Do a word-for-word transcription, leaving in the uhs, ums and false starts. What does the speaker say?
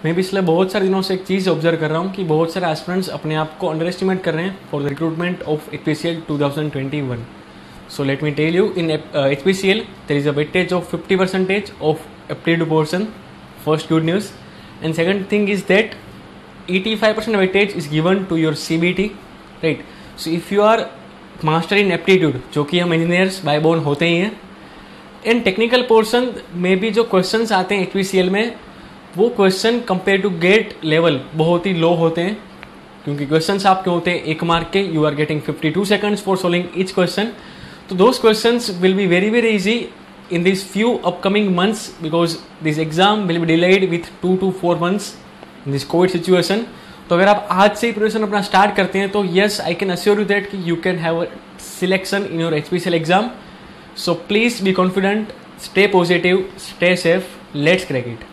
मैं पिछले बहुत सारे दिनों से एक चीज़ ऑब्जर्व कर रहा हूँ कि बहुत सारे एस्पिरेंट्स अपने आप को अंडर एस्टिमेट कर रहे हैं for the recruitment of H P C L twenty twenty one. So let me tell you, in uh, H P C L there is a weightage of fifty percent of aptitude portion. First good news. And second thing is that eighty-five percent weightage is given to your C B T, right? So if you are master in aptitude, जो कि हम engineers by born होते ही हैं, in technical portion में भी जो questions आते हैं H P C L में, वो question compared to gate level बहुत ही low होते हैं, क्योंकि questions आपके होते हैं एक मार्क के. You are getting fifty-two seconds for solving each question. So those questions will be very very easy in these few upcoming months because this exam will be delayed with two to four months in this COVID situation. तो अगर आप आज से ही preparation अपना start करते हैं तो yes, I can assure you that you can have a selection in your H P C L exam. So please be confident, stay positive, stay safe. Let's crack it.